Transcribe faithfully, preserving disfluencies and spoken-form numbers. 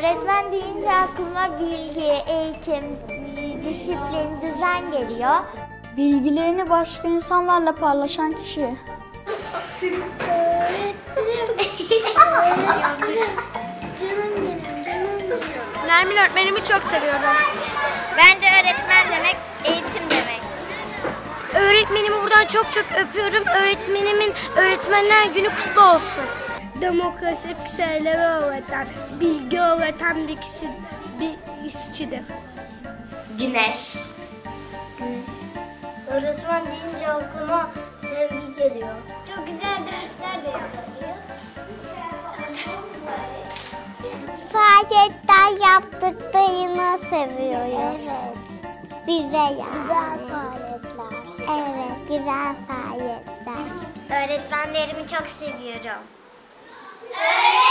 Öğretmen deyince aklıma bilgi, eğitim, disiplin, düzen geliyor. Bilgilerini başka insanlarla paylaşan kişi. Nermin öğretmenimi çok seviyorum. Bence öğretmen demek eğitim demek. Öğretmenimi buradan çok çok öpüyorum. Öğretmenimin Öğretmenler Günü kutlu olsun. Demokratik şeyleri öğreten, bilgi öğreten bir kişi, bir işçidir. Güneş. Öğretmen deyince aklıma sevgi geliyor. Çok güzel dersler de yaptırıyor. Faaliyetler yaptıklarını seviyoruz. Evet. Bize yani. Güzel faaliyetler. Evet, güzel faaliyetler. Öğretmenlerimi çok seviyorum.